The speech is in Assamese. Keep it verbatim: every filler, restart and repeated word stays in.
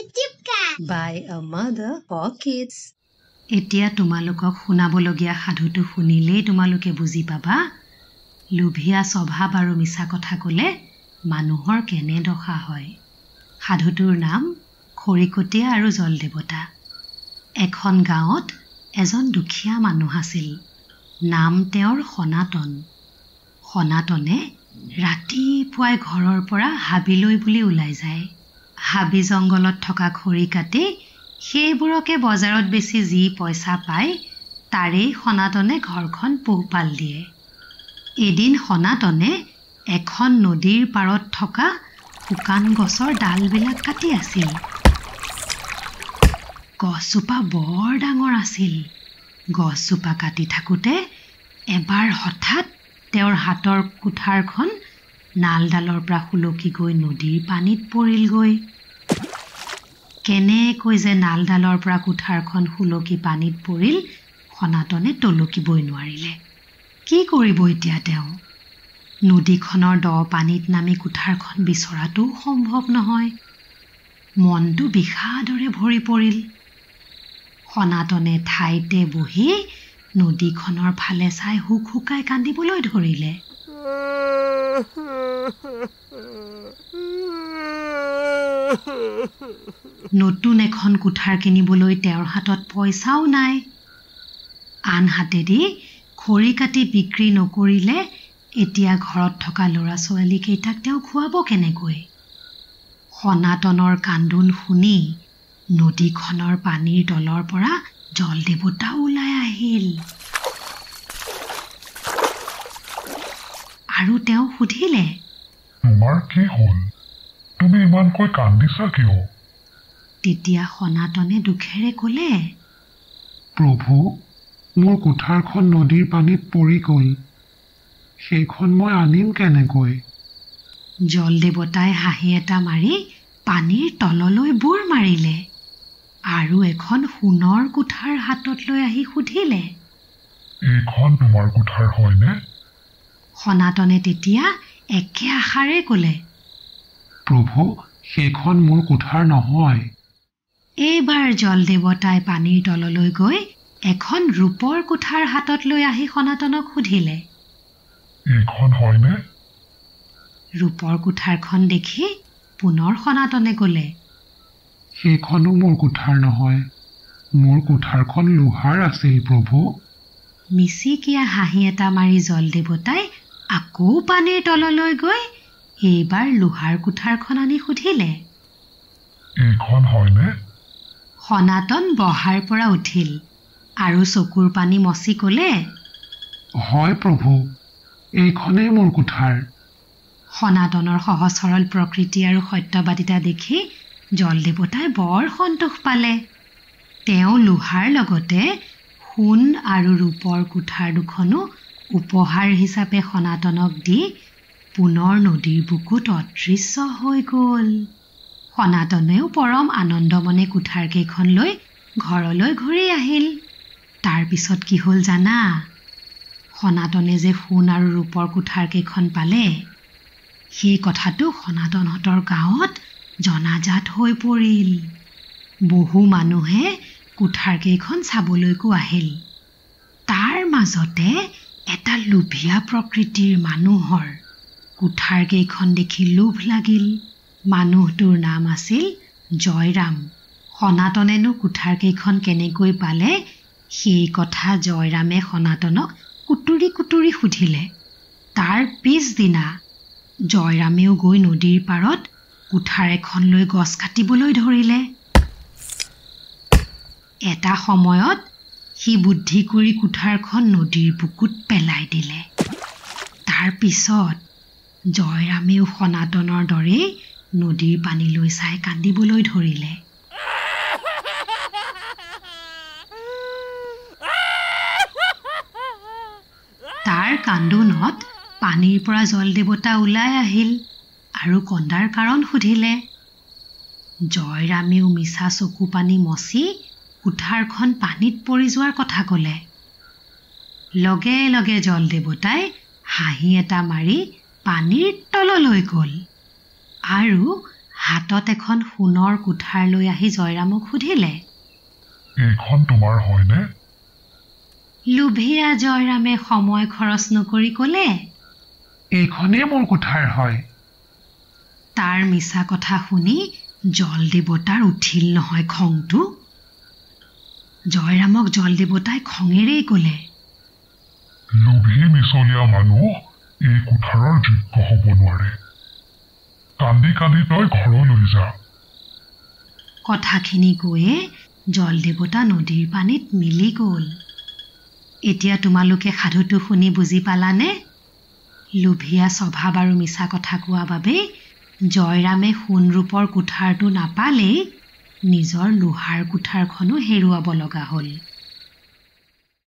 by a mother for kids. এতিয়া তোমালোকক শুনাবলগীয়া সাধুটো শুনিলেই তোমালোকে বুজি পাবা লোভিয়া স্বভাৱ আৰু মিছা কথা ক'লে মানুহৰ কেনে দশা হয়। সাধুটোৰ নাম খৰিকটীয়া আৰু জলদেৱতা। এখন গাঁৱত এজন দুখীয়া মানুহ আছিল। নাম তেওঁৰ সনাতন। সনাতনে ৰাতিপুৱাই ঘৰৰ পৰা হাবিলৈ বুলি ওলাই যায়। হাবি জংগলত থকা খৰি কাটি সেইবোৰকে বজাৰত বেছি যি পইচা পায় তাৰেই সনাতনে ঘৰখন পোহপাল দিয়ে। এদিন সনাতনে এখন নদীৰ পাৰত থকা শুকান গছৰ ডালবিলাক কাটি আছিল। গছজোপা বৰ ডাঙৰ আছিল। গছজোপা কাটি থাকোঁতে এবাৰ হঠাৎ তেওঁৰ হাতৰ কুঠাৰখন নালডালৰ পৰা সুলকি গৈ নদীৰ পানীত পৰিলগৈ। কেনেকৈ যে নালডালৰ পৰা কুঠাৰখন সুলকি পানীত পৰিল সনাতনে টলকিবই নোৱাৰিলে। কি কৰিব এতিয়া তেওঁ? নদীখনৰ দ পানীত নামি কুঠাৰখন বিচৰাটোও সম্ভৱ নহয়। মনটো বিষাদৰে ভৰি পৰিল। সনাতনে ঠাইতে বহি নদীখনৰ ফালে চাই হুক হুকাই কান্দিবলৈ ধৰিলে। নতুন এখন কুঠাৰ কিনিবলৈ তেওঁৰ হাতত পইচাও নাই। আনহাতেদি খৰি কাটি বিক্ৰী নকৰিলে এতিয়া ঘৰত থকা ল'ৰা ছোৱালীকেইটাক তেওঁ খুৱাব কেনেকৈ? সনাতনৰ কান্দোন শুনি নদীখনৰ পানীৰ তলৰ পৰা জলদেৱতা ওলাই আহিল আৰু তেওঁ সুধিলে, তোমাৰ কি হ'ল? তুমি ইমানকৈ কান্দিছা কিয়? তেতিয়া সনাতনে দুখেৰে ক'লে, প্ৰভু, মোৰ কুঠাৰখন নদীৰ পানীত পৰি গ'ল। সেইখন মই আনিম কেনেকৈ? জলদেৱতাই হাঁহি এটা মাৰি পানীৰ তললৈ বুৰ মাৰিলে আৰু এখন সোণৰ কুঠাৰ হাতত লৈ আহি সুধিলে, এইখন তোমাৰ কুঠাৰ হয়নে? সনাতনে তেতিয়া একে আশাৰে ক'লে, প্ৰভু, সেইখন মোৰ কুঠাৰ নহয়। এইবাৰ জলদেৱতাই পানীৰ তললৈ গৈ এখন ৰূপৰ কুঠাৰ হাতত লৈ আহি সনাতনক সুধিলে, এইখন হয়নে? ৰূপৰ কুঠাৰখন দেখি পুনৰ সনাতনে ক'লে, সেইখনো মোৰ কুঠাৰ নহয়। মোৰ কুঠাৰখন লোহাৰ আছিল প্ৰভু। মিচিকিয়া হাঁহি এটা মাৰি জলদেৱতাই আকৌ পানীৰ তললৈ গৈ এইবাৰ লোহাৰ কুঠাৰখন আনি সুধিলে, এইখন হয়নে? সনাতন বহাৰ পৰা উঠিল আৰু চকুৰ পানী মচি ক'লে, হয় প্ৰভু, এইখনেই মোৰ কুঠাৰ। সনাতনৰ সহজ সৰল প্ৰকৃতি আৰু সত্যবাদিতা দেখি জলদেৱতাই বৰ সন্তোষ পালে। তেওঁ লোহাৰ লগতে সোণ আৰু ৰূপৰ কুঠাৰ দুখনো উপহাৰ হিচাপে সনাতনক দি পুনৰ নদীৰ বুকুত অদৃশ্য হৈ গ'ল। সনাতনেও পৰম আনন্দমনে কুঠাৰকেইখন লৈ ঘৰলৈ ঘূৰি আহিল। তাৰ পিছত কি হ'ল জানা? সনাতনে যে সোণ আৰু ৰূপৰ কুঠাৰকেইখন পালে সেই কথাটো সনাতনহঁতৰ গাঁৱত জনাজাত হৈ পৰিল। বহু মানুহে কুঠাৰকেইখন চাবলৈকো আহিল। তাৰ মাজতে এটা লোভিয়া প্ৰকৃতিৰ মানুহৰ কুঠাৰকেইখন দেখি লোভ লাগিল। মানুহটোৰ নাম আছিল জয়ৰাম। সনাতনেনো কুঠাৰকেইখন কেনেকৈ পালে সেই কথা জয়ৰামে সনাতনক কুটুৰি কুটুৰি সুধিলে। তাৰ পিছদিনা জয়ৰামেও গৈ নদীৰ পাৰত কুঠাৰ এখন লৈ গছ কাটিবলৈ ধৰিলে। এটা সময়ত সি বুদ্ধি কৰি কুঠাৰখন নদীৰ বুকুত পেলাই দিলে। তাৰ পিছত জয়ৰামেও সনাতনৰ দৰেই নদীৰ পানীলৈ চাই কান্দিবলৈ ধৰিলে। তাৰ কান্দোনত পানীৰ পৰা জলদেৱতা ওলাই আহিল আৰু কন্দাৰ কাৰণ সুধিলে। জয়ৰামেও মিছা চকু পানী মচি কুঠাৰখন পানীত পৰি যোৱাৰ কথা ক'লে। লগে লগে জলদেৱতাই হাঁহি এটা মাৰি পানীৰ তললৈ গ'ল আৰু হাতত এখন সোণৰ কুঠাৰ লৈ আহি জয়ৰামক সুধিলে, এইখন তোমাৰ হয়নে? লোভিয়া জয়ৰামে সময় খৰচ নকৰি ক'লে, এইখনেই মোৰ কুঠাৰ হয়। তাৰ মিছা কথা শুনি জল দেৱতাৰ উঠিল নহয় খংটো। জয়ৰামক জল দেৱতাই খঙেৰেই ক'লে, লোভী মিছলীয়া মানুহ এই কুঠাৰৰ যোগ্য হ'ব নোৱাৰে। কান্দি কান্দি তই ঘৰলৈ যা। কথাখিনি কৈয়ে জল দেৱতা নদীৰ পানীত মিলি গ'ল। এতিয়া তোমালোকে সাধুটো শুনি বুজি পালানে? লোভিয়া স্বভাৱ আৰু মিছা কথা কোৱা বাবে জয়ৰামে সোণৰূপৰ কুঠাৰটো নাপালেই নিজৰ লোহাৰ কুঠাৰখনো হেৰুৱাব লগা হ'ল।